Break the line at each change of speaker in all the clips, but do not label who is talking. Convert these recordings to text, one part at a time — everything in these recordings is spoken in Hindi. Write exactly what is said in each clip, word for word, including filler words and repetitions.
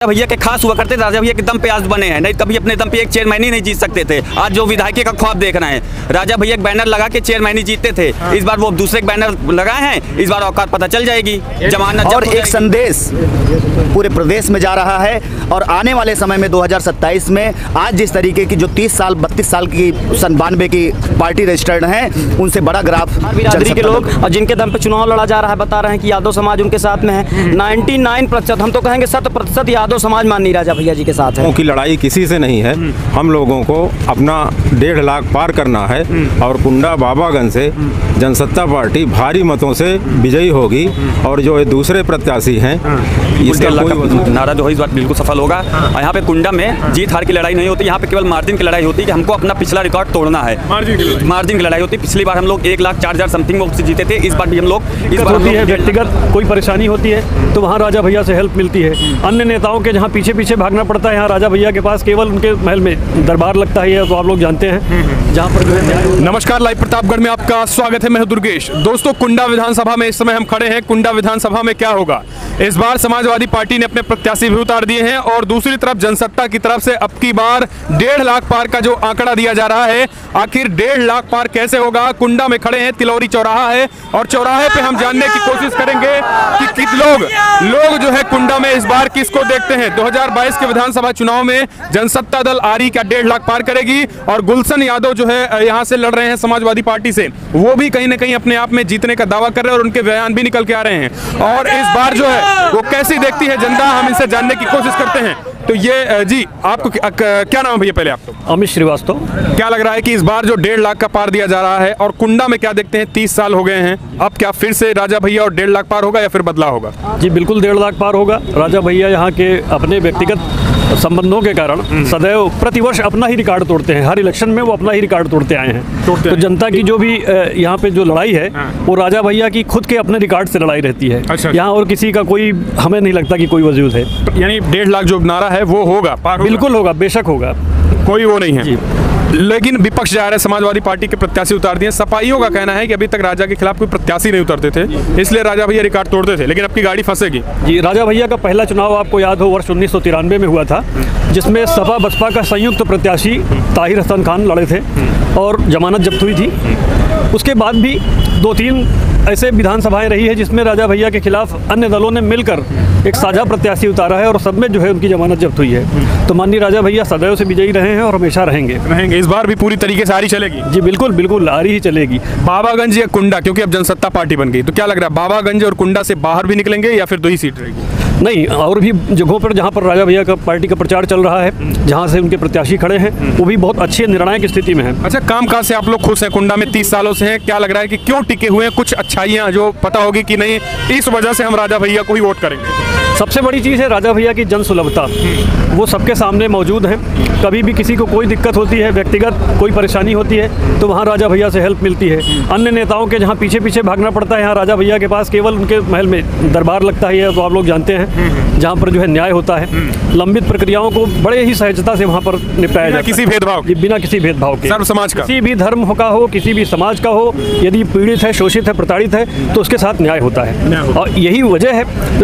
भैया के खास हुआ करते थे, राजा भैया के दम पे आज बने हैं, नहीं कभी अपने दम पे एक चेयरमैन ही नहीं जीत सकते थे। आज जो विधायक का ख्वाब देख रहे हैं, राजा भैया बैनर लगा के चेयरमैन ही जीतते थे, इस बार वो दूसरे बैनर लगाए हैं, इस बार औकात पता चल जाएगी, जमानत।
और एक संदेश पूरे प्रदेश में जा रहा है और आने वाले समय में दो हज़ार सत्ताईस में आज जिस तरीके की जो तीस साल बत्तीस साल की सन बानवे की पार्टी रजिस्टर्ड हैं, उनसे बड़ा ग्राफ
बिरादरी के लोग और जिनके दम पे चुनाव लड़ा जा रहा है बता रहे हैं कि यादव समाज उनके साथ में है। निन्यानवे प्रतिशत, हम तो कहेंगे शत प्रतिशत यादव समाज माननीय राजा भैया जी के साथ है।
की लड़ाई किसी से नहीं है, हम लोगों को अपना डेढ़ लाख पार करना है और कुंडा बाबागंज से जनसत्ता पार्टी भारी मतों से विजयी होगी और जो दूसरे प्रत्याशी हैं इसका कोई
नारा जो है इस बार बिल्कुल सफल होगा। और यहाँ पे कुंडा में जीत हार की लड़ाई नहीं होती, यहाँ पे केवल मार्जिन की लड़ाई होती है कि हमको अपना पिछला रिकॉर्ड तोड़ना है। मार्जिन की लड़ाई होती है। पिछली बार हम लोग एक लाख चार हजार समथिंग वोट से जीते थे, इस बार भी हम लोग
इस बार होती है व्यक्तिगत कोई परेशानी होती है तो वहाँ राजा भैया से हेल्प मिलती है। अन्य नेताओं के जहाँ पीछे पीछे भागना पड़ता है, यहाँ राजा भैया के पास केवल उनके महल में दरबार लगता है, तो आप लोग जानते हैं जहाँ पर जो है।
नमस्कार, लाइव प्रतापगढ़ में आपका स्वागत है। मैं हूं दुर्गेश। दोस्तों, कुंडा विधानसभा में इस समय हम खड़े हैं। कुंडा विधानसभा में क्या होगा? इस बार समाजवादी पार्टी ने अपने प्रत्याशी भी उतार दिए हैं और दूसरी तरफ जनसत्ता की तरफ से अब की बार डेढ़ लाख पार का जो आंकड़ा दिया जा रहा है, आखिर डेढ़ लाख पार कैसे होगा? कुंडा में खड़े हैं, तिलौरी चौराहा है और चौराहे पे हम जानने की कोशिश करेंगे कि कित लोग लोग जो है कुंडा में इस बार किसको देखते हैं। दो हज़ार बाईस के विधानसभा चुनाव में जनसत्ता दल आरी क्या डेढ़ लाख पार करेगी और गुलशन यादव जो है यहाँ से लड़ रहे हैं समाजवादी पार्टी से, वो भी कहीं ना कहीं अपने आप में जीतने का दावा कर रहे हैं और उनके बयान भी निकल के आ रहे हैं। और इस बार जो है वो कैसी देखती है जनता, हम इनसे जानने की कोशिश करते हैं। तो ये जी, आपको क्या नाम है भैया? पहले आप तो
अमित श्रीवास्तव।
क्या लग रहा है कि इस बार जो डेढ़ लाख का पार दिया जा रहा है और कुंडा में क्या देखते हैं? तीस साल हो गए हैं, अब क्या फिर से राजा भैया और डेढ़ लाख पार होगा या फिर बदलाव होगा?
जी बिल्कुल, डेढ़ लाख पार होगा। राजा भैया यहाँ के अपने व्यक्तिगत संबंधों के कारण सदैव प्रतिवर्ष अपना ही रिकॉर्ड तोड़ते हैं। हर इलेक्शन में वो अपना ही रिकॉर्ड तोड़ते आए हैं। तो जनता की जो भी यहाँ पे जो लड़ाई है वो राजा भैया की खुद के अपने रिकॉर्ड से लड़ाई रहती है। अच्छा। यहाँ और किसी का कोई हमें नहीं लगता कि कोई वजूद है।
तो यानी डेढ़ लाख जो नारा है वो होगा, पार होगा?
बिल्कुल होगा, बेशक होगा,
कोई वो नहीं है। लेकिन विपक्ष जा रहा है, समाजवादी पार्टी के प्रत्याशी उतार दिए। सपाइयों का कहना है कि अभी तक राजा के खिलाफ कोई प्रत्याशी नहीं उतरते थे, इसलिए राजा भैया रिकॉर्ड तोड़ते थे, लेकिन अब की गाड़ी फंसेगी।
जी, राजा भैया का पहला चुनाव आपको याद हो वर्ष उन्नीस सौ तिरानवे में हुआ था, जिसमें सपा बसपा का संयुक्त प्रत्याशी ताहिर हसन खान लड़े थे और जमानत जब्त हुई थी। उसके बाद भी दो तीन ऐसे विधानसभाएं रही है जिसमें राजा भैया के खिलाफ अन्य दलों ने मिलकर एक साझा प्रत्याशी उतारा है और सब में जो है उनकी जमानत जब्त हुई है। तो माननीय राजा भैया सदैव से विजयी रहे हैं और हमेशा रहेंगे
रहेंगे इस बार भी पूरी तरीके से आरी चलेगी?
जी बिल्कुल बिल्कुल, आरी ही चलेगी।
बाबागंज या कुंडा, क्योंकि अब जनसत्ता पार्टी बन गई, तो क्या लग रहा है बाबागंज और कुंडा से बाहर भी निकलेंगे या फिर दो ही सीट रहेगी?
नहीं, और भी जगहों पर जहाँ पर राजा भैया का पार्टी का प्रचार चल रहा है, जहाँ से उनके प्रत्याशी खड़े हैं, वो भी बहुत अच्छी निर्णायक स्थिति में है।
अच्छा, काम काज से आप लोग खुश हैं? कुंडा में तीस सालों से हैं, क्या लग रहा है कि क्यों टिके हुए हैं? कुछ अच्छाइयाँ जो पता होगी कि नहीं, इस वजह से हम राजा भैया को ही वोट करेंगे?
सबसे बड़ी चीज़ है राजा भैया की जन सुलभता, वो सबके सामने मौजूद हैं। कभी भी किसी को कोई दिक्कत होती है, व्यक्तिगत कोई परेशानी होती है, तो वहाँ राजा भैया से हेल्प मिलती है। अन्य नेताओं के जहाँ पीछे पीछे भागना पड़ता है, यहाँ राजा भैया के पास केवल उनके महल में दरबार लगता है, तो आप लोग जानते हैं, जहाँ पर जो है न्याय होता है। लंबित प्रक्रियाओं को बड़े ही सहजता से वहाँ पर निपटाया जाता है,
किसी भेदभाव
के बिना किसी भेदभाव के।
सर्व समाज का,
किसी भी धर्म का हो, किसी भी समाज का हो, यदि पीड़ित है, शोषित है, प्रताड़ित है, तो उसके साथ न्याय होता है। और यही वजह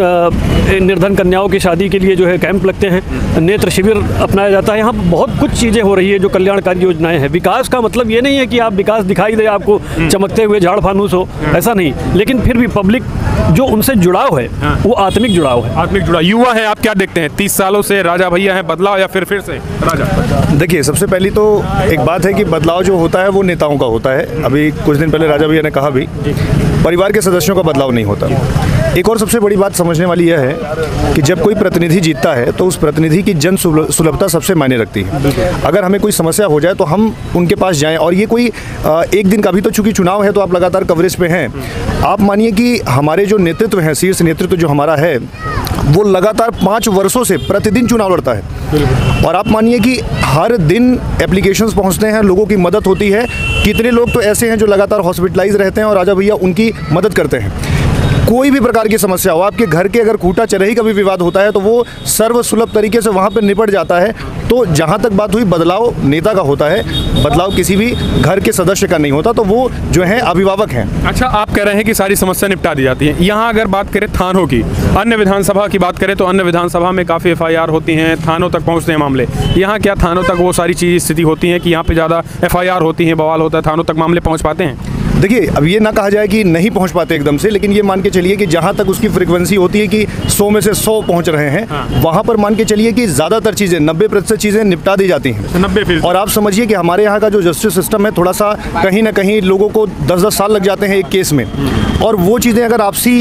है निर्धन कन्याओं की शादी के लिए जो है कैंप लगते हैं, नेत्र शिविर अपनाया जाता है। यहाँ बहुत कुछ चीज़ें हो रही है जो कल्याणकारी योजनाएं हैं। विकास का मतलब ये नहीं है कि आप विकास दिखाई दे आपको चमकते हुए झाड़ फानूस हो, ऐसा नहीं, लेकिन फिर भी पब्लिक जो उनसे जुड़ाव है वो आत्मिक जुड़ाव है।
आत्मिक जुड़ाव। युवा है, आप क्या देखते हैं? तीस सालों से राजा भैया है, बदलाव या फिर फिर से राजा?
देखिए, सबसे पहली तो एक बात है कि बदलाव जो होता है वो नेताओं का होता है। अभी कुछ दिन पहले राजा भैया ने कहा भी, परिवार के सदस्यों का बदलाव नहीं होता। एक और सबसे बड़ी बात समझने वाली यह है कि जब कोई प्रतिनिधि जीतता है तो उस प्रतिनिधि की जन सुलभता सबसे मायने रखती है। अगर हमें कोई समस्या हो जाए तो हम उनके पास जाएं, और ये कोई एक दिन का भी, तो चूंकि चुनाव है तो आप लगातार कवरेज पे हैं। आप मानिए कि हमारे जो नेतृत्व हैं, शीर्ष नेतृत्व जो हमारा है, वो लगातार पाँच वर्षों से प्रतिदिन चुनाव लड़ता है। और आप मानिए कि हर दिन एप्लीकेशंस पहुंचते हैं, लोगों की मदद होती है। कितने लोग तो ऐसे हैं जो लगातार हॉस्पिटलाइज रहते हैं और राजा भैया उनकी मदद करते हैं। कोई भी प्रकार की समस्या हो, आपके घर के अगर खूटा चरही का भी विवाद होता है तो वो सर्वसुलभ तरीके से वहाँ पर निपट जाता है। तो जहाँ तक बात हुई बदलाव नेता का होता है, बदलाव किसी भी घर के सदस्य का नहीं होता, तो वो जो है अभिभावक हैं।
अच्छा, आप कह रहे हैं कि सारी समस्या निपटा दी जाती है। यहाँ अगर बात करें थानों की, अन्य विधानसभा की बात करें तो अन्य विधानसभा में काफ़ी एफ आई आर होती हैं, थानों तक पहुँचते हैं मामले। यहाँ क्या थानों तक वो सारी चीज़ स्थिति होती है कि यहाँ पे ज़्यादा एफ आई आर होती है, बवाल होता है, थानों तक मामले पहुँच पाते हैं?
देखिए, अब ये ना कहा जाए कि नहीं पहुंच पाते एकदम से, लेकिन ये मान के चलिए कि जहां तक उसकी फ्रीक्वेंसी होती है कि सौ में से सौ पहुंच रहे हैं, हाँ। वहां पर मान के चलिए कि ज़्यादातर चीज़ें नब्बे प्रतिशत चीज़ें निपटा दी जाती हैं।
नब्बे फीसद।
और आप समझिए कि हमारे यहाँ का जो जस्टिस सिस्टम है, थोड़ा सा कहीं ना कहीं लोगों को दस दस साल लग जाते हैं एक केस में, और वो चीज़ें अगर आपसी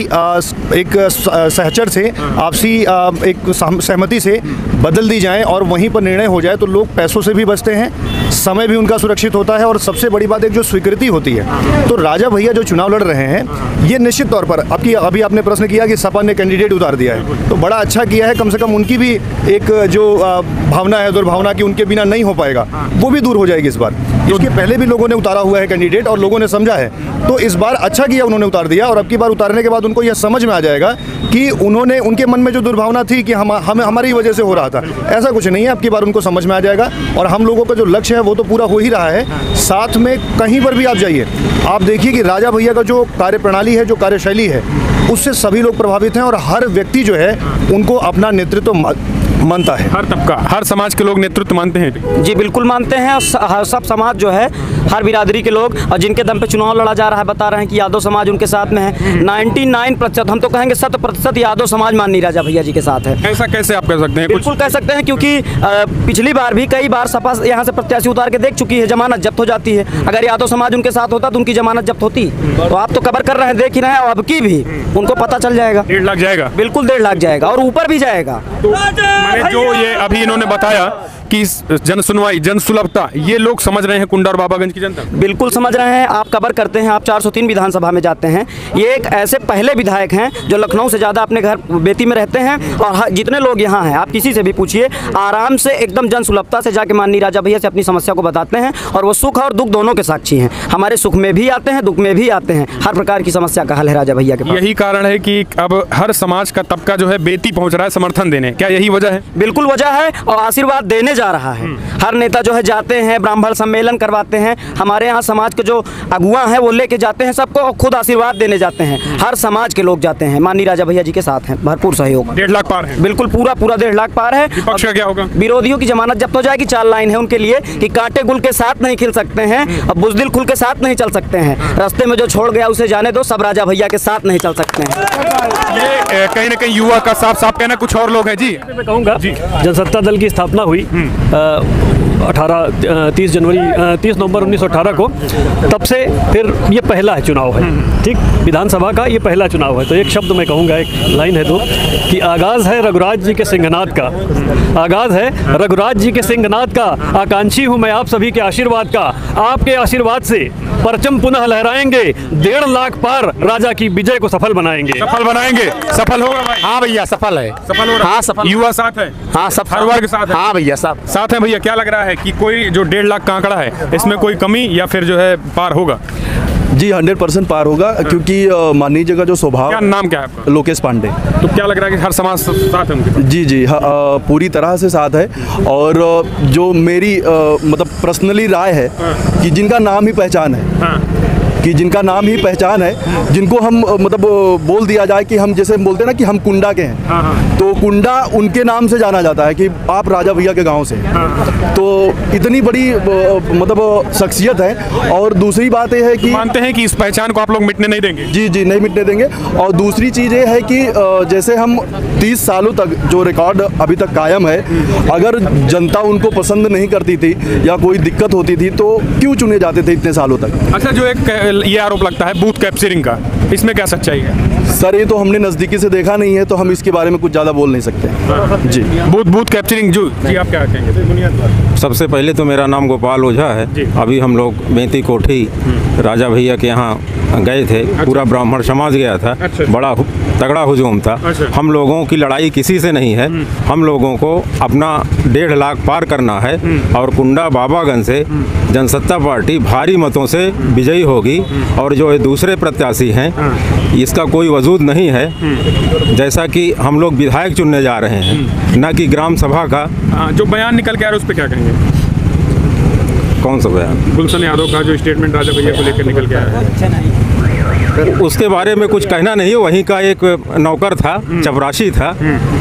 एक सहचर से, आपसी एक सहमति से बदल दी जाएँ और वहीं पर निर्णय हो जाए तो लोग पैसों से भी बचते हैं, समय भी उनका सुरक्षित होता है, और सबसे बड़ी बात एक जो स्वीकृति होती है। तो राजा भैया जो चुनाव लड़ रहे हैं, ये निश्चित तौर पर आपकी अभी आपने प्रश्न किया कि सपा ने कैंडिडेट उतार दिया है, तो बड़ा अच्छा किया है। कम से कम उनकी भी एक जो भावना है, दुर्भावना की उनके बिना नहीं हो पाएगा, वो भी दूर हो जाएगी इस बार। इसके पहले भी लोगों ने उतारा हुआ है कैंडिडेट और लोगों ने समझा है, तो इस बार अच्छा किया उन्होंने उतार दिया, और अब की बार उतारने के बाद उनको यह समझ में आ जाएगा कि उन्होंने, उनके मन में जो दुर्भावना थी कि हम हम हमारी वजह से हो रहा था, ऐसा कुछ नहीं है। अब की बार उनको समझ में आ जाएगा, और हम लोगों का जो लक्ष्य है वो तो पूरा हो ही रहा है। साथ में कहीं पर भी आप जाइए, आप देखिए कि राजा भैया का जो कार्यप्रणाली है, जो कार्यशैली है, उससे सभी लोग प्रभावित हैं, और हर व्यक्ति जो है उनको अपना नेतृत्व मानता है।
हर तबका, हर समाज के लोग नेतृत्व मानते हैं?
जी बिल्कुल मानते हैं, और सब समाज जो है, हर बिरादरी के लोग, और जिनके दम पे चुनाव लड़ा जा रहा है, बता रहे हैं कि यादव समाज उनके साथ में है। निन्यानवे प्रतिशत, हम तो कहेंगे शत प्रतिशत यादव समाज माननीय राजा भैया जी के साथ है।
ऐसा कैसे आप कह सकते हैं?
बिल्कुल कह सकते हैं, क्योंकि पिछली बार भी कई बार सपा यहाँ से प्रत्याशी उतार के देख चुकी है, जमानत जब्त हो जाती है। अगर यादव समाज उनके साथ होता तो उनकी जमानत जब्त होती। तो आप तो कवर कर रहे हैं, देख ही रहे हैं, और अब की भी उनको पता चल जाएगा।
डेढ़ लाख जाएगा?
बिल्कुल डेढ़ लाख जाएगा, और ऊपर भी जाएगा।
तो मैंने जो ये अभी इन्होंने बताया कि जन सुनवाई, जन सुलभता, ये लोग समझ रहे हैं कुंडा और बाबागंज की जनता?
बिल्कुल समझ रहे हैं। आप कवर करते हैं, आप चार सौ तीन विधानसभा में जाते हैं, ये एक ऐसे पहले विधायक हैं जो लखनऊ से ज़्यादा अपने घर बेती में रहते हैं, और जितने लोग यहाँ हैं, आप किसी से भी पूछिए, आराम से एकदम जन सुलभता से जाके माननीय राजा भैया से अपनी समस्या को बताते हैं, और वो सुख और दुख दोनों के साक्षी हैं। हमारे सुख में भी आते हैं, दुख में भी आते हैं, हर प्रकार की समस्या का हल है राजा भैया के पास।
यही कारण है कि अब हर समाज का तबका जो है बेती पहुँच रहा है समर्थन देने, क्या यही वजह है?
बिल्कुल वजह है, और आशीर्वाद देने जा रहा है। हर नेता जो है जाते हैं, ब्राह्मण सम्मेलन करवाते हैं, हमारे यहाँ समाज के जो अगुआ हैं वो लेके जाते हैं सबको, और खुद आशीर्वाद देने जाते हैं। हर समाज के लोग जाते हैं, माननीय राजा भैया जी के साथ हैं, भरपूर सहयोग।
डेढ़ लाख पार है?
बिल्कुल पूरा पूरा डेढ़ लाख पार है।
विपक्ष का क्या होगा?
विरोधियों की जमानत जब्त हो जाएगी। चार लाइन है उनके लिए कि कांटे गुल के साथ नहीं खिल सकते हैं, और बुजदिल खुल के साथ नहीं चल सकते हैं। रास्ते में जो छोड़ गया उसे जाने दो, सब राजा भैया के साथ नहीं चल सकते हैं।
ये कहीं ना कहीं युवा का साफ साफ कहना, कुछ और लोग हैं जी।
मैं कहूँगा जनसत्ता दल की स्थापना हुई अठारह तीस जनवरी तीस नवंबर उन्नीस सौ अठारह को, तब से फिर ये पहला है चुनाव है, ठीक, विधानसभा का ये पहला चुनाव है। तो एक शब्द मैं कहूँगा, एक लाइन है तो, कि आगाज़ है रघुराज जी के सिंहनाद का, आगाज़ है रघुराज जी के सिंहनाद का, आकांक्षी हूँ मैं आप सभी के आशीर्वाद का, आपके आशीर्वाद से परचम पुनः लहराएंगे, डेढ़ लाख पार राजा की विजय को सफल बनाएंगे।
सफल बनाएंगे, सफल होगा भाई?
हाँ भैया सफल है,
सफल हो रहा है।
हाँ सफल।
युवा साथ है?
हाँ सब
हर वर्ग साथ है?
हाँ भैया सब
साथ है। भैया क्या लग रहा है कि कोई जो डेढ़ लाख का आंकड़ा है, इसमें कोई कमी या फिर जो है पार होगा?
जी हंड्रेड परसेंट पार होगा, क्योंकि माननीय जी का जो स्वभाव।
क्या नाम क्या है आपका?
लोकेश पांडे।
तो क्या लग रहा है कि हर समाज साथ है उनके?
जी जी हाँ, पूरी तरह से साथ है, और जो मेरी मतलब पर्सनली राय है कि जिनका नाम ही पहचान है, हाँ। कि जिनका नाम ही पहचान है, जिनको हम मतलब बोल दिया जाए कि हम जैसे बोलते हैं ना कि हम कुंडा के हैं, हाँ हाँ। तो कुंडा उनके नाम से जाना जाता है कि आप राजा भैया के गांव से, हाँ। तो इतनी बड़ी मतलब शख्सियत है। और दूसरी बात यह है कि
मानते हैं कि इस पहचान को आप लोग मिटने नहीं देंगे?
जी जी नहीं मिटने देंगे। और दूसरी चीज़ ये है कि जैसे हम तीस सालों तक जो रिकॉर्ड अभी तक कायम है, अगर जनता उनको पसंद नहीं करती थी या कोई दिक्कत होती थी तो क्यों चुने जाते थे इतने सालों तक?
अच्छा, जो एक ये आरोप लगता है बूथ कैप्चरिंग का, इसमें क्या सच्चाई है?
सर ये तो हमने नज़दीकी से देखा नहीं है, तो हम इसके बारे में कुछ ज़्यादा बोल नहीं सकते। जी
बूथ बूथ कैप्चरिंग जो जी आप क्या कहेंगे?
सबसे पहले तो मेरा नाम गोपाल ओझा है। अभी हम लोग बेंती कोठी राजा भैया के यहाँ गए थे। अच्छा। पूरा ब्राह्मण समाज गया था। अच्छा। बड़ा तगड़ा हुजूम था। अच्छा। हम लोगों की लड़ाई किसी से नहीं है, हम लोगों को अपना डेढ़ लाख पार करना है, और कुंडा बाबागंज से जनसत्ता पार्टी भारी मतों से विजयी होगी, होगी और जो दूसरे प्रत्याशी हैं इसका कोई वजूद नहीं है। जैसा कि हम लोग विधायक चुनने जा रहे हैं, न कि ग्राम सभा का।
हाँ, जो बयान निकल के आ रहा है उस पर क्या कहेंगे?
कौन सा बयान?
गुलशन यादव का जो स्टेटमेंट राजा भैया को लेकर निकल के आया है,
उसके बारे में कुछ कहना नहीं है। वहीं का एक नौकर था, चपरासी था,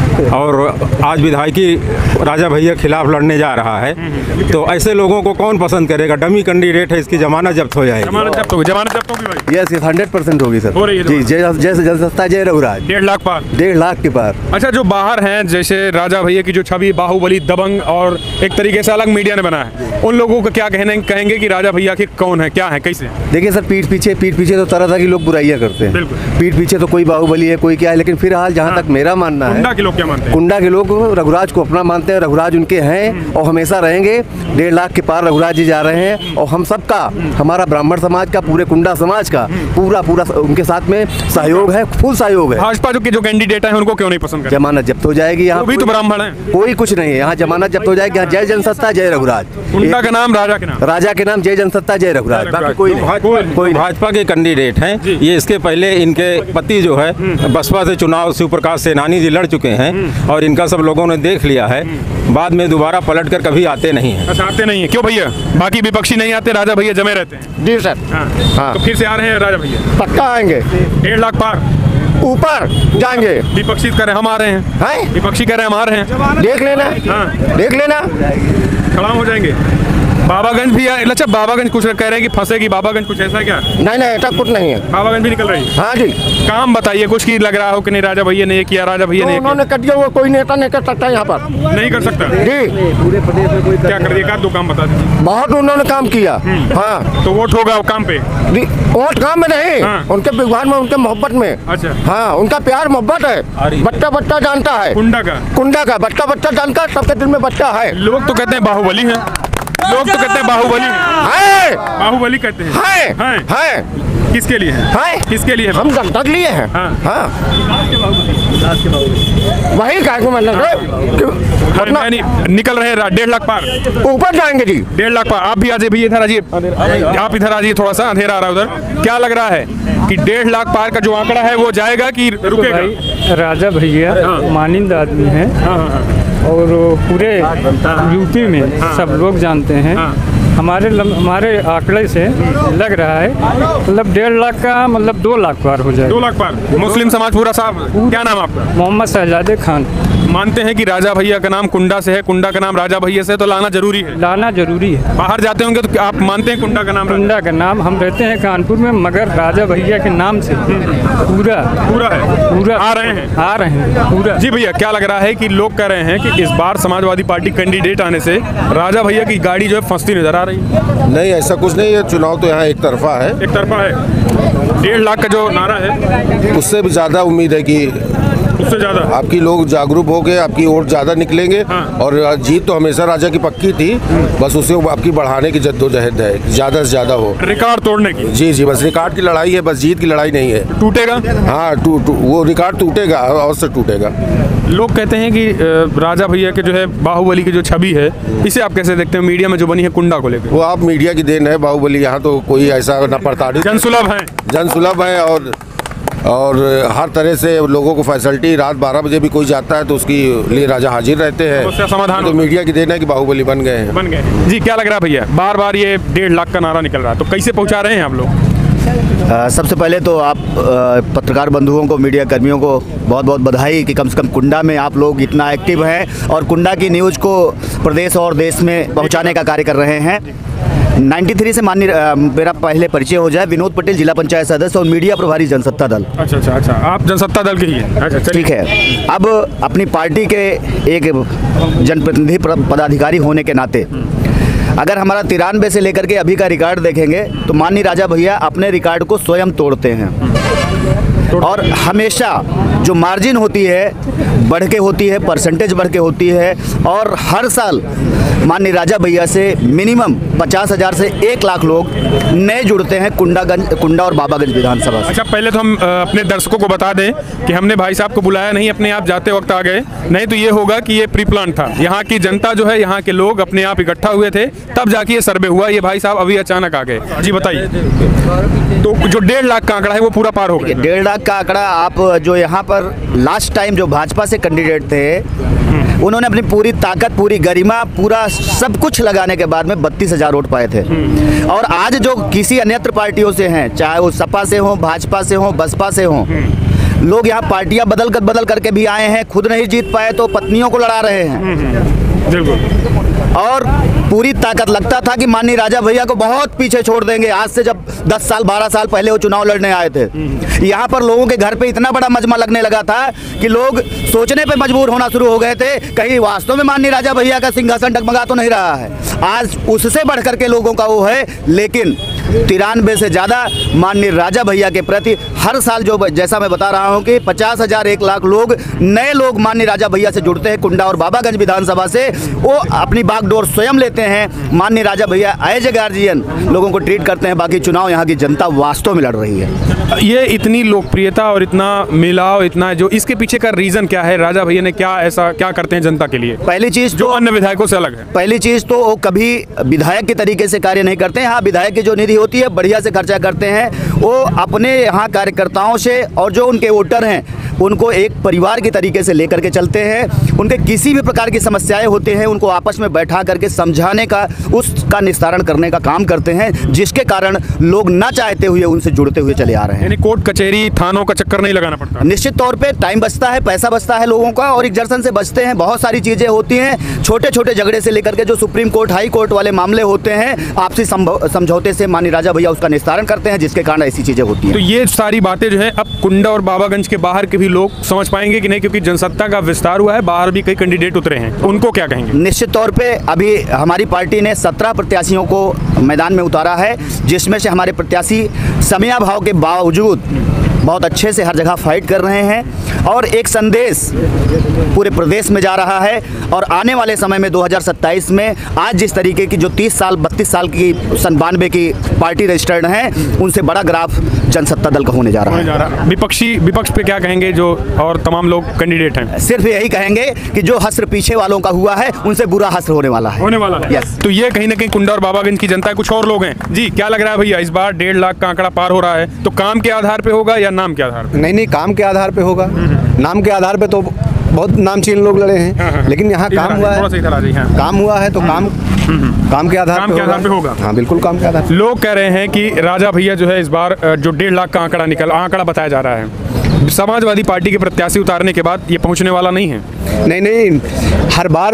और आज विधायकी राजा भैया खिलाफ लड़ने जा रहा है। तो ऐसे लोगों को कौन पसंद करेगा? डमी कैंडिडेट है, इसकी जमानत जब्त हो जाएगी।
जमानत जब्त होगी, जमानत जब्त होगी भाई।
यस यस हंड्रेड परसेंट होगी सर।
हो रही है
जी, जैसे जनसत्ता जय रघुराज।
डेढ़ लाख पार,
डेढ़ लाख के पार।
अच्छा, जो बाहर हैं, जैसे राजा भैया की जो छवि बाहुबली, दबंग और एक तरीके से अलग मीडिया ने बना है, उन लोगों को क्या कहने कहेंगे कि राजा भैया के कौन है, क्या है, कैसे?
देखिए सर, पीठ पीछे पीठ पीछे तो तरह तरह की लोग बुराइयां करते हैं। पीठ पीछे तो कोई बाहुबली है, कोई क्या है, लेकिन फिलहाल जहाँ तक मेरा मानना है,
कुंडा के लोग क्या मानते हैं?
कुंडा के लोग रघुराज को अपना मानते हैं। रघुराज उनके हैं और हमेशा रहेंगे। डेढ़ लाख के पार रघुराज जी जा रहे हैं और हम सबका, हमारा ब्राह्मण समाज का, पूरे कुंडा समाज का पूरा पूरा उनके साथ में सहयोग है, फुल सहयोग है।
भाजपा जो के जो कैंडिडेट है उनको क्यों नहीं पसंद करते?
जमानत जब्त हो जाएगी यहाँ,
भी तो ब्राह्मण है,
कोई कुछ नहीं है यहाँ। जमानत जब्त हो जाएगी यहाँ। जय जनसत्ता जय रघुराज।
कुंडा का नाम, राजा के नाम,
राजा के नाम, जय जनसत्ता जय रघुराज। बाकी कोई नहीं।
कोई भाजपा के कैंडिडेट हैं। ये इसके पहले इनके पति जो है बसपा से चुनाव शिव प्रकाश सेनानी जी लड़ चुके हैं और इनका सब लोगों ने देख लिया है। बाद में दोबारा पलट कर कभी आते नहीं हैं।
अच्छा, आते नहीं है, क्यों भैया? बाकी विपक्षी नहीं आते, राजा भैया जमे रहते हैं।
जी सर।
हाँ।
हाँ।
तो फिर से आ रहे हैं राजा भैया?
पक्का आएंगे।
डेढ़ लाख पार
ऊपर जाएंगे।
विपक्षी कह रहे हम आ रहे हैं,
हैं?
विपक्षी कह रहे हम आ रहे हैं।
देख लेना।
हाँ।
देख लेना,
खड़ा हो जाएंगे। बाबागंज भी आए। अच्छा, बाबागंज कुछ कह रहे हैं कि फंसेगी बाबागंज, कुछ ऐसा क्या?
नहीं नहीं, ऐसा कुछ नहीं है।
बाबागंज भी निकल रही है।
हाँ जी।
काम बताइए कुछ की लग रहा हो कि नहीं राजा भैया ने ये किया, राजा भैया ने
उन्होंने कर दिया, वो कोई नेता नहीं कर सकता यहाँ पर।
नहीं कर सकता
जी।
पूरे प्रदेश में कोई क्या कर दिया? दो काम बता दीजिए।
बहुत उन्होंने काम किया। हाँ,
तो वोट होगा काम पे?
वोट काम में नहीं। हाँ। उनके व्यवहार में, उनके मोहब्बत में।
अच्छा।
हाँ, उनका प्यार मोहब्बत है। बच्चा बच्चा जानता है।
कुंडा का
कुंडा का बच्चा बच्चा जानता है, सबके दिल में बच्चा है।
लोग तो कहते हैं बाहुबली है, लोग तो कहते हैं बाहुबली है, बाहुबली कहते हैं।
है, है, है।
किसके लिए है?
है?
किसके लिए?
हम जनता के लिए हैं।
हाँ।
हाँ। वही कहा को मतलब
निकल रहे हैं। डेढ़ लाख पार
ऊपर जाएंगे जी।
डेढ़ लाख पार। आप भी आ जाइए भैया, इधर आ जाइए, आप इधर आ जाइए, थोड़ा सा अंधेरा आ रहा है उधर। क्या लग रहा है कि डेढ़ लाख पार का जो आंकड़ा है वो जाएगा कि रुकेगा?
राजा भैया मानिंद आदमी है और पूरे यूपी में सब लोग जानते हैं। हमारे हमारे आंकड़े से लग रहा है मतलब डेढ़ लाख का मतलब दो लाख पार हो जाएगा।
दो लाख पार। मुस्लिम समाज पूरा साहब। क्या नाम आपका?
मोहम्मद शहजादे खान।
मानते हैं कि राजा भैया का नाम कुंडा से है, कुंडा का नाम राजा भैया से, तो लाना जरूरी है?
लाना जरूरी है।
बाहर जाते होंगे तो आप मानते हैं कुंडा का नाम?
कुंडा का नाम, हम रहते हैं कानपुर में, मगर राजा भैया के नाम से पूरा
पूरा है,
पूरा
आ रहे हैं
आ रहे हैं पूरा।
जी भैया, क्या लग रहा है कि लोग कह रहे हैं कि इस बार समाजवादी पार्टी कैंडिडेट आने से राजा भैया की गाड़ी जो है फंसती नजर आ रही है?
नहीं, ऐसा कुछ नहीं है। चुनाव तो यहाँ एक तरफा है।
एक तरफा है। डेढ़ लाख का जो नारा है
उससे भी ज्यादा उम्मीद है कि
उससे ज्यादा
आपकी लोग जागरूक हो गए, आपकी वोट ज्यादा निकलेंगे।
हाँ।
और जीत तो हमेशा राजा की पक्की थी, बस उसे आपकी बढ़ाने की जद्दोजहद है, ज्यादा से ज्यादा हो,
रिकॉर्ड तोड़ने की।
जी जी, बस रिकॉर्ड की लड़ाई है, बस जीत की लड़ाई नहीं है।
टूटेगा?
हाँ, टू, टू, वो रिकॉर्ड टूटेगा और से टूटेगा।
लोग कहते हैं कि राजा भैया के जो है बाहुबली की जो छवि है, इसे आप कैसे देखते हैं मीडिया में जो बनी है कुंडा को लेकर?
वो आप मीडिया की देन है। बाहुबली यहाँ तो कोई ऐसा न प्रताड़ित,
जनसुलभ है,
जनसुलभ है और और हर तरह से लोगों को फैसिलिटी। रात बारह बजे भी कोई जाता है तो उसकी लिए राजा हाजिर रहते हैं।
समस्या समाधान
तो मीडिया की देन है कि बाहुबली बन गए हैं।
बन गए। जी, क्या लग रहा है भैया, बार बार ये डेढ़ लाख का नारा निकल रहा है, तो कैसे पहुंचा रहे हैं आप लोग?
आ, सबसे पहले तो आप आ, पत्रकार बंधुओं को, मीडिया कर्मियों को बहुत बहुत बधाई कि कम से कम कुंडा में आप लोग इतना एक्टिव हैं और कुंडा की न्यूज़ को प्रदेश और देश में पहुंचाने का कार्य कर रहे हैं। तिरानवे से माननीय मेरा पहले परिचय हो जाए, विनोद पटेल, जिला पंचायत सदस्य और मीडिया प्रभारी जनसत्ता दल।
अच्छा अच्छा अच्छा, आप जनसत्ता दल के ही हैं? अच्छा,
ठीक है। अब अपनी पार्टी के एक जनप्रतिनिधि पदाधिकारी होने के नाते अगर हमारा तिरानवे से लेकर के अभी का रिकॉर्ड देखेंगे तो माननीय राजा भैया अपने रिकॉर्ड को स्वयं तोड़ते हैं और हमेशा जो मार्जिन होती है बढ़ के होती है, परसेंटेज बढ़ के होती है, और हर साल माननीय राजा भैया से मिनिमम पचास हज़ार से एक लाख लोग नए जुड़ते हैं कुंडागंज कुंडा और बाबागंज विधानसभा से।
अच्छा, पहले तो हम अ, अपने दर्शकों को बता दें कि हमने भाई साहब को बुलाया नहीं, अपने आप जाते वक्त आ गए, नहीं तो ये होगा कि ये प्री प्लान था। यहाँ की जनता जो है, यहाँ के लोग अपने आप इकट्ठा हुए थे, तब जाके ये सर्वे हुआ। ये भाई साहब अभी अचानक आ गए। जी बताइए, तो जो डेढ़ लाख का आंकड़ा है वो पूरा पार हो गया?
डेढ़ लाख का आंकड़ा, आप जो यहाँ पर लास्ट टाइम जो भाजपा से कैंडिडेट थे उन्होंने अपनी पूरी ताकत, पूरी गरिमा, पूरा सब कुछ लगाने के बाद में बत्तीस हजार वोट पाए थे। और आज जो किसी अन्यत्र पार्टियों से हैं, चाहे वो सपा से हो, भाजपा से हो, बसपा से हो, लोग यहाँ पार्टियां बदल कर बदल करके भी आए हैं, खुद नहीं जीत पाए तो पत्नियों को लड़ा रहे हैं।
बिल्कुल।
और पूरी ताकत, लगता था कि माननीय राजा भैया को बहुत पीछे छोड़ देंगे। आज से जब दस साल बारह साल पहले वो चुनाव लड़ने आए थे, यहाँ पर लोगों के घर पे इतना बड़ा मजमा लगने लगा था कि लोग सोचने पे मजबूर होना शुरू हो गए थे, कहीं वास्तव में माननीय राजा भैया का सिंहासन डगमगा तो नहीं रहा है। आज उससे बढ़ करके लोगों का वो है, लेकिन तिरानवे से ज़्यादा माननीय राजा भैया के प्रति हर साल, जो जैसा मैं बता रहा हूँ कि पचास हजार एक लाख लोग नए लोग माननीय राजा भैया से जुड़ते हैं कुंडा और बाबागंज विधानसभा से। वो अपनी बागडोर स्वयं लेते हैं। माननीय राजा भैया एज ए गार्जियन लोगों को ट्रीट करते हैं। बाकी चुनाव यहाँ की जनता वास्तव में लड़ रही है।
ये इतनी लोकप्रियता और इतना मिलाव, इतना जो, इसके पीछे का रीजन क्या है? राजा भैया ने क्या ऐसा क्या करते हैं जनता के लिए?
पहली चीज
जो अन्य विधायकों से अलग है,
पहली चीज तो वो कभी विधायक के तरीके से कार्य नहीं करते हैं। हाँ, विधायक की जो निधि होती है बढ़िया से खर्चा करते हैं। वो अपने यहाँ कार्यकर्ताओं से और जो उनके वोटर हैं उनको एक परिवार के तरीके से लेकर के चलते हैं। उनके किसी भी प्रकार की समस्याएं होती हैं उनको आपस में बैठा करके समझाने का, उसका निस्तारण करने का काम करते हैं, जिसके कारण लोग ना चाहते हुए उनसे जुड़ते हुए चले आ रहे हैं।
यानी कोर्ट कचहरी थानों का चक्कर नहीं लगाना पड़ता?
निश्चित तौर पे टाइम बचता है, पैसा बचता है लोगों का, और एग्जर्शन से बचते हैं। बहुत सारी चीज़ें होती हैं, छोटे छोटे झगड़े से लेकर के जो सुप्रीम कोर्ट, हाई कोर्ट वाले मामले होते हैं, आपसी समझौते से माननीय राजा भैया उसका निस्तारण करते हैं, जिसके कारण ऐसी चीज़ें होती हैं।
तो ये सारी बातें जो है अब कुंडा और बाबागंज के बाहर के भी लोग समझ पाएंगे कि नहीं, क्योंकि जनसत्ता का विस्तार हुआ है, बाहर भी कई कैंडिडेट उतरे हैं, उनको क्या कहेंगे?
निश्चित तौर पे अभी हमारी पार्टी ने सत्रह प्रत्याशियों को मैदान में उतारा है, जिसमें से हमारे प्रत्याशी समयाभाव के बावजूद बहुत अच्छे से हर जगह फाइट कर रहे हैं। और एक संदेश पूरे प्रदेश में जा रहा है, और आने वाले समय में दो हज़ार सत्ताईस में आज जिस तरीके की जो तीस साल बत्तीस साल की सन बानवे की पार्टी रजिस्टर्ड हैं, उनसे बड़ा ग्राफ जनसत्ता दल का होने जा रहा है।
विपक्षी विपक्ष पे क्या कहेंगे जो और तमाम लोग कैंडिडेट हैं?
सिर्फ यही कहेंगे कि जो हस्र पीछे वालों का हुआ है उनसे बुरा हस्र होने वाला है।
होने वाला है।
यस।
तो ये कहीं ना कहीं कुंडा और बाबागंज की जनता है। कुछ और लोग हैं जी, क्या लग रहा है भैया, इस बार डेढ़ लाख का आंकड़ा पार हो रहा है, तो काम के आधार पे होगा या नाम के आधार पे?
नहीं नहीं, काम के आधार पे होगा। नाम के आधार पे तो बहुत नामचीन लोग लड़े हैं, लेकिन यहाँ काम हुआ है, काम हुआ है तो काम काम के आधार
काम के आधार पे होगा।
हाँ बिल्कुल, काम के आधार पे।
लोग कह रहे हैं कि राजा भैया जो है इस बार जो डेढ़ लाख का आंकड़ा निकल आंकड़ा बताया जा रहा है, समाजवादी पार्टी के प्रत्याशी उतारने के बाद ये पहुंचने वाला नहीं है।
नहीं नहीं, हर बार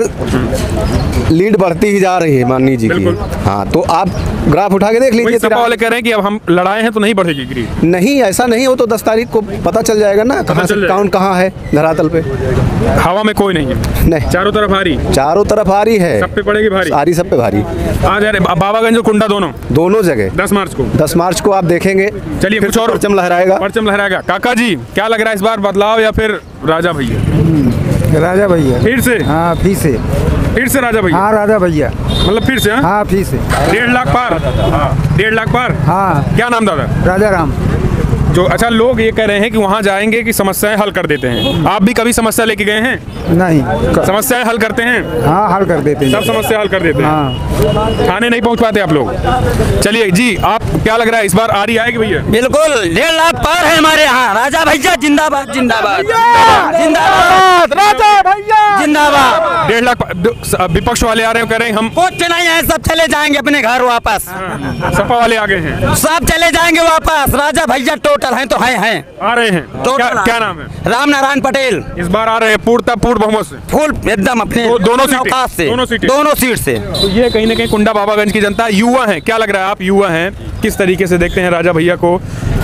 लीड बढ़ती ही जा रही है माननीय जी की। हाँ, तो आप ग्राफ उठा के देख लीजिए।
सपा वाले कह रहे हैं कि अब हम लड़ाए हैं तो नहीं बढ़ेगी लीड।
नहीं, ऐसा नहीं हो तो दस तारीख को पता चल जाएगा ना, कहाँ से काउंट कहाँ है धरातल पे।
हवा में कोई नहीं है,
नहीं,
चारों तरफ भारी,
चारों तरफ भारी है,
सब पे पड़ेगी भारी,
सारी सब पे भारी।
आज बाबागंज और कुंडा दोनों
दोनों जगह
दस मार्च को
दस मार्च को आप देखेंगे।
चलिए, कुछ और
परचम लहराएगा,
परचम लहराएगा। काका जी, क्या लग रहा है इस बार बदलाव या फिर राजा भैया?
राजा भैया
फिर से?
हाँ, फिर से
फिर से राजा भैया?
हाँ, राजा भैया,
मतलब फिर से? हाँ,
हाँ फिर से।
डेढ़ लाख पार? डेढ़ लाख पार?
हाँ।
क्या नाम दादा?
राजा राम।
जो अच्छा, लोग ये कह रहे हैं कि वहाँ जाएंगे कि समस्याएं हल कर देते हैं। आप भी कभी समस्या लेके गए हैं?
नहीं।
समस्याएं हल करते हैं?
हाँ, हल कर देते हैं,
सब समस्या हल कर देते हैं।
हाँ।
थाने नहीं पहुँच पाते आप लोग? चलिए जी, आप क्या लग रहा है इस बार आरी आएगी भैया?
बिल्कुल, डेढ़ लाख पार है हमारे यहाँ। राजा भैया जिंदाबाद, जिंदाबाद, जिंदाबाद, राजा भैया जिंदाबाद।
डेढ़ लाख विपक्ष वाले आ रहे हैं, कह रहे हैं हम
कुछ नहीं है, सब चले जाएंगे अपने घर वापस।
सपा वाले आ गए हैं,
सब चले जाएंगे वापस। राजा भैया टोटल हैं तो हैं हैं
आ रहे हैं। क्या, क्या नाम है?
राम नारायण पटेल।
इस बार आ रहे हैं पूर्णतः पूर्ण बहुमत से,
फुल एकदम अपने
दो, दोनों सीट
से,
दोनों सीट
दोनों सीट से।
तो ये कहीं ना कहीं कुंडा बाबागंज की जनता युवा है। क्या लग रहा है, आप युवा हैं, किस तरीके से देखते हैं राजा भैया को?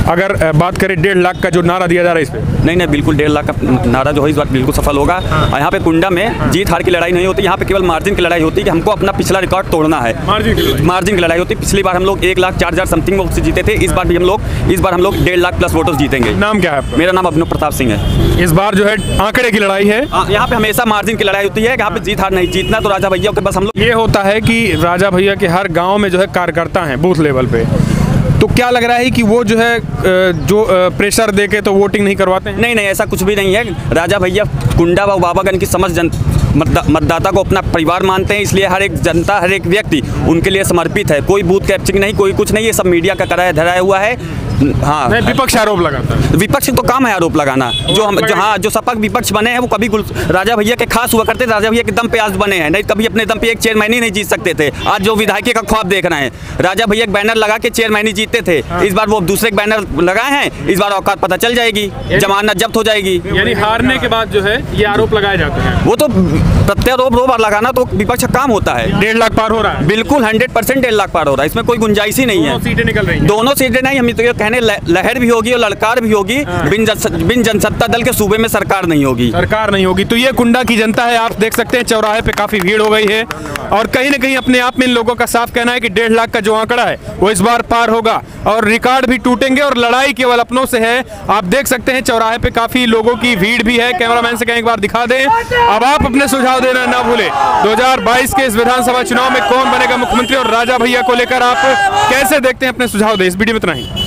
अगर अ, बात करें डेढ़ लाख का जो नारा दिया जा रहा है इस पे?
नहीं नहीं, बिल्कुल डेढ़ लाख का नारा जो है इस बार बिल्कुल सफल होगा। और यहाँ पे कुंडा में जीत हार की लड़ाई नहीं होती, यहाँ पे केवल मार्जिन की लड़ाई होती है कि हमको अपना पिछला रिकॉर्ड तोड़ना है।
मार्जिन की लड़ाई
मार्जिन की लड़ाई होती है। पिछली बार हम लोग एक लाख चार हजार समथिंग वोट से जीते थे, इस बार भी हम लोग इस बार हम लोग डेढ़ लाख प्लस वोटर्स जीतेंगे।
नाम क्या है आपका?
मेरा नाम अभिनव प्रताप सिंह है।
इस बार जो है आंकड़े की लड़ाई है,
यहाँ पे हमेशा मार्जिन की लड़ाई होती है, यहाँ पे जीत हार नहीं, जीतना तो राजा भैया के बस हम लोग।
ये होता है कि राजा भैया के हर गांव में जो है कार्यकर्ता हैं बूथ लेवल पे, तो क्या लग रहा है कि वो जो है जो प्रेशर दे के तो वोटिंग नहीं करवाते हैं?
नहीं नहीं, ऐसा कुछ भी नहीं है। राजा भैया कुंडा व बाबागंज की समस्त जन मतदाता को अपना परिवार मानते हैं, इसलिए हर एक जनता हर एक व्यक्ति उनके लिए समर्पित है। कोई बूथ कैप्चरिंग नहीं, कोई कुछ नहीं, ये सब मीडिया का कराया धराया हुआ है। हाँ,
विपक्ष आरोप लगाता है।
विपक्ष तो काम है आरोप लगाना। जो हम जो हाँ जो सपा विपक्ष बने हैं वो कभी राजा भैया के खास हुआ करते थे, राजा भैया के दम पे आज बने हैं, नहीं कभी अपने दम पे एक चेयरमैन ही नहीं जीत सकते थे। आज जो विधायकी का ख्वाब देख रहे हैं, राजा भैया एक बैनर लगा के चेयरमैन ही जीतते थे, इस बार वो दूसरे बैनर लगाए हैं, इस बार औकात पता चल जाएगी, जमानत जब्त हो जाएगी।
यानी हारने के बाद जो है ये आरोप लगाए जाते हैं।
वो तो प्रत्यारोप रो बार लगाना तो विपक्ष का काम होता है।
डेढ़ लाख पार हो रहा है,
बिल्कुल हंड्रेड परसेंट डेढ़ लाख पार हो रहा है, इसमें कोई गुंजाइश ही नहीं है।
सीटें निकल रही हैं,
दोनों सीटें नहीं, हम तो ये कहने लहर भी होगी और ललकार भी होगी। बिन जन, बिन जनसत्ता दल के सूबे में सरकार नहीं होगी,
सरकार नहीं होगी। तो ये कुंडा की जनता है, आप देख सकते हैं चौराहे पे काफी भीड़ हो गई है और कहीं ना कहीं अपने आप में इन लोगों का साफ कहना है कि डेढ़ लाख का जो आंकड़ा है वो इस बार पार होगा और रिकॉर्ड भी टूटेंगे और लड़ाई केवल अपनों से है। आप देख सकते हैं चौराहे पे काफी लोगों की भीड़ भी है। कैमरामैन से कहें एक बार दिखा दें। अब आप अपने सुझाव देना ना भूलें। दो हज़ार बाईस के इस विधानसभा चुनाव में कौन बनेगा मुख्यमंत्री और राजा भैया को लेकर आप कैसे देखते हैं, अपने सुझाव दें। इस वीडियो में इतना ही।